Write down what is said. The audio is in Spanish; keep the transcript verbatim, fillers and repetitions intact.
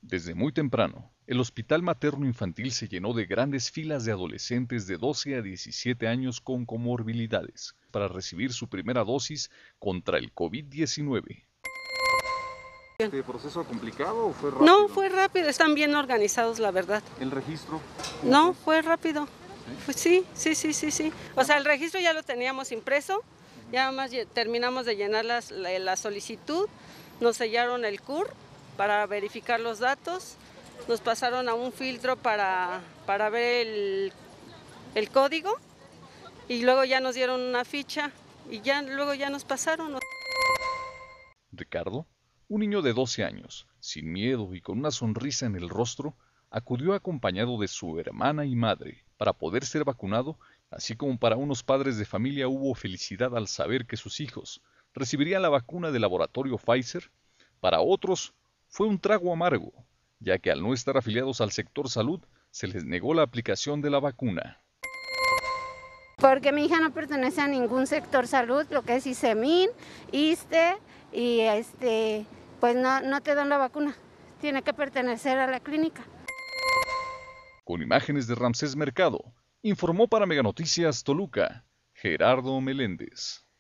Desde muy temprano, el Hospital Materno Infantil se llenó de grandes filas de adolescentes de doce a diecisiete años con comorbilidades para recibir su primera dosis contra el COVID diecinueve. ¿Este proceso complicado o fue rápido? No, fue rápido, están bien organizados, la verdad. ¿El registro? No, fue rápido. Pues sí, sí, sí, sí, sí. O sea, el registro ya lo teníamos impreso, ya más terminamos de llenar las, la, la solicitud, nos sellaron el C U R para verificar los datos, nos pasaron a un filtro para, para ver el, el código y luego ya nos dieron una ficha y ya luego ya nos pasaron. Ricardo, un niño de doce años, sin miedo y con una sonrisa en el rostro, acudió acompañado de su hermana y madre para poder ser vacunado, así como para unos padres de familia hubo felicidad al saber que sus hijos recibirían la vacuna del laboratorio Pfizer. Para otros fue un trago amargo, ya que al no estar afiliados al sector salud, se les negó la aplicación de la vacuna. Porque mi hija no pertenece a ningún sector salud, lo que es ISEMIN, ISSSTE, y este, pues no, no te dan la vacuna, tiene que pertenecer a la clínica. Con imágenes de Ramsés Mercado, informó para Meganoticias Toluca, Gerardo Meléndez.